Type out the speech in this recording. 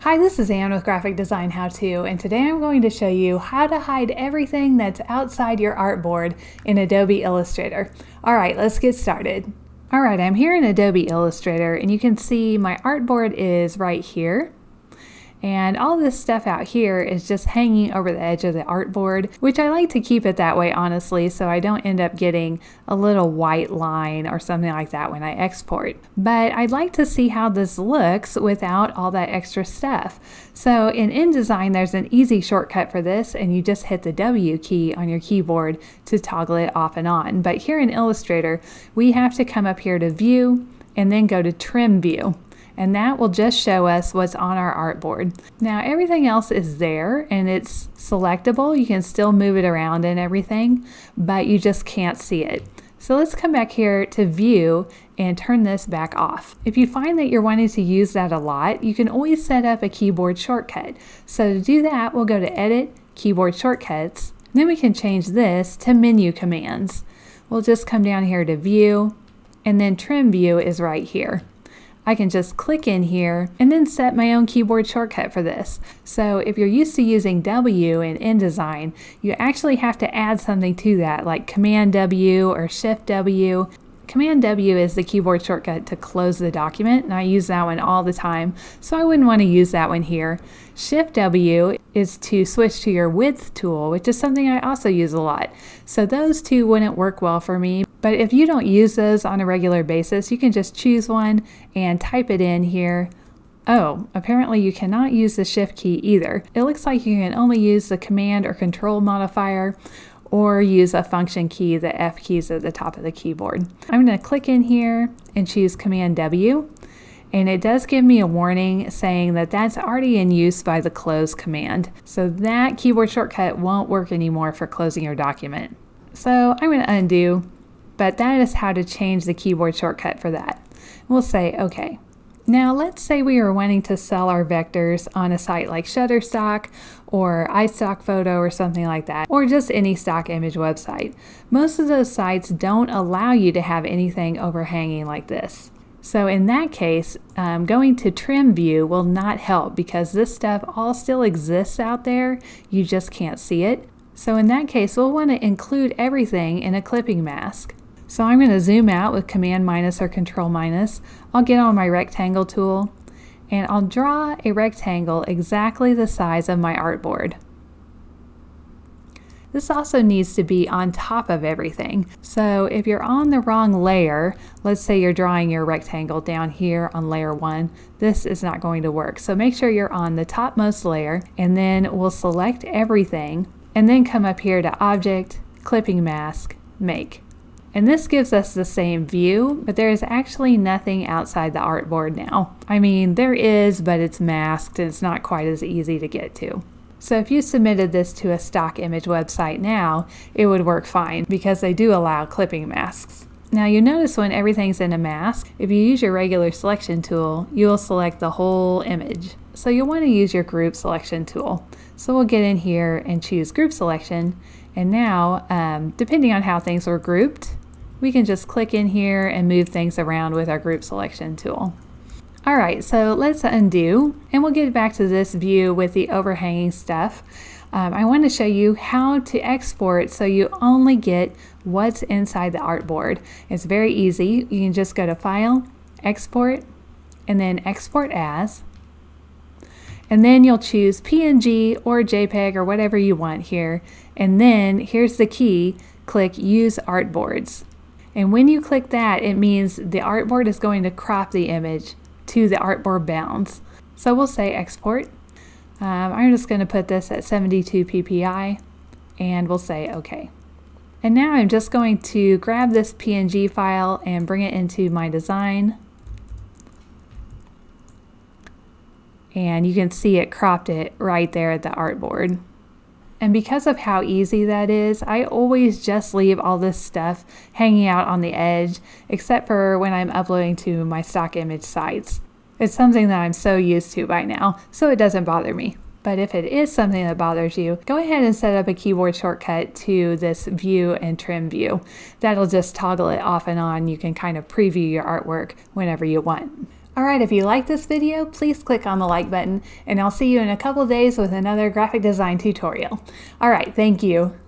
Hi, this is Ann with Graphic Design How To, and today I'm going to show you how to hide everything that's outside your artboard in Adobe Illustrator. Alright, let's get started. Alright, I'm here in Adobe Illustrator and you can see my artboard is right here. And all this stuff out here is just hanging over the edge of the artboard, which I like to keep it that way, honestly, so I don't end up getting a little white line or something like that when I export. But I'd like to see how this looks without all that extra stuff. So in INDESIGN, there's an easy shortcut for this, and you just hit the W key on your keyboard to toggle it off and on. But here in Illustrator, we have to come up here to View and then go to Trim View. And that will just show us what's on our artboard. Now everything else is there and it's selectable. You can still move it around and everything, but you just can't see it. So let's come back here to View and turn this back off. If you find that you're wanting to use that a lot, you can always set up a keyboard shortcut. So to do that, we'll go to Edit, Keyboard Shortcuts. Then we can change this to Menu Commands. We'll just come down here to View, and then Trim View is right here. I can just click in here and then set my own keyboard shortcut for this. So if you're used to using W in INDESIGN, you actually have to add something to that, like Command W or Shift W. Command W is the keyboard shortcut to close the document, and I use that one all the time, so I wouldn't want to use that one here. Shift W is to switch to your width tool, which is something I also use a lot. So those two wouldn't work well for me, but if you don't use those on a regular basis, you can just choose one and type it in here. Oh, apparently you cannot use the Shift key either. It looks like you can only use the Command or Control modifier, or use a function key, the F keys at the top of the keyboard. I'm going to click in here and choose Command W, and it does give me a warning saying that that's already in use by the close command. So that keyboard shortcut won't work anymore for closing your document. So I'm going to undo, but that is how to change the keyboard shortcut for that. We'll say OK. Now let's say we are wanting to sell our vectors on a site like Shutterstock or iStockPhoto or something like that, or just any stock image website. Most of those sites don't allow you to have anything overhanging like this. So in that case, going to Trim View will not help because this stuff all still exists out there, you just can't see it. So in that case, we'll want to include everything in a clipping mask. So I'm going to zoom out with Command minus or Control minus. I'll get on my rectangle tool and I'll draw a rectangle exactly the size of my artboard. This also needs to be on top of everything. So if you're on the wrong layer, let's say you're drawing your rectangle down here on layer 1, this is not going to work. So make sure you're on the topmost layer, and then we'll select everything and then come up here to Object, Clipping Mask, Make. And this gives us the same view, but there is actually nothing outside the artboard now. I mean, there is, but it's masked and it's not quite as easy to get to. So if you submitted this to a stock image website now, it would work fine because they do allow clipping masks. Now you notice when everything's in a mask, if you use your regular selection tool, you will select the whole image. So you'll want to use your group selection tool. So we'll get in here and choose group selection. And now, depending on how things were grouped, we can just click in here and move things around with our group selection tool. Alright, so let's undo and we'll get back to this view with the overhanging stuff. I want to show you how to export so you only get what's inside the artboard. It's very easy. You can just go to File, Export, and then Export As. And then you'll choose PNG or JPEG or whatever you want here. And then here's the key, click Use Artboards. And when you click that, it means the artboard is going to crop the image to the artboard bounds. So we'll say Export. I'm just going to put this at 72 ppi and we'll say OK. And now I'm just going to grab this PNG file and bring it into my design. And you can see it cropped it right there at the artboard. And because of how easy that is, I always just leave all this stuff hanging out on the edge, except for when I'm uploading to my stock image sites. It's something that I'm so used to by now, so it doesn't bother me. But if it is something that bothers you, go ahead and set up a keyboard shortcut to this View and Trim View. That'll just toggle it off and on. You can kind of preview your artwork whenever you want. Alright, if you like this video, please click on the like button, and I'll see you in a couple days with another graphic design tutorial. Alright, thank you.